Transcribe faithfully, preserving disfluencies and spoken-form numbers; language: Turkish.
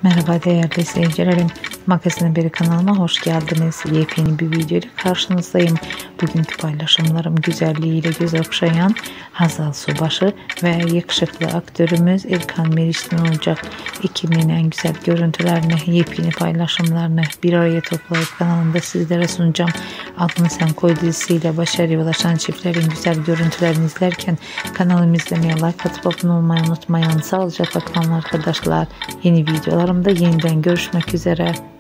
Merhaba değerli izleyicilerim, Magazin Haberi kanalıma hoş geldiniz. Yepyeni bir video ile karşınızdayım. Bugünkü paylaşımlarım güzelliğiyle göz okşayan Hazal Subaşı ve yakışıklı aktörümüz İlkan Meriç'ten olacak. İkiminin en güzel görüntülerini, yepyeni paylaşımlarını bir araya toplayıp kanalımda sizlere sunacağım. Adını Sen Koy dizisiyle başarıya ulaşan çiftlerin güzel görüntülerini izlerken kanalımı izlemeye, like atıp abone olmayı unutmayın. Sağlıcakla kalın arkadaşlar. Yeni videolarımda yeniden görüşmek üzere.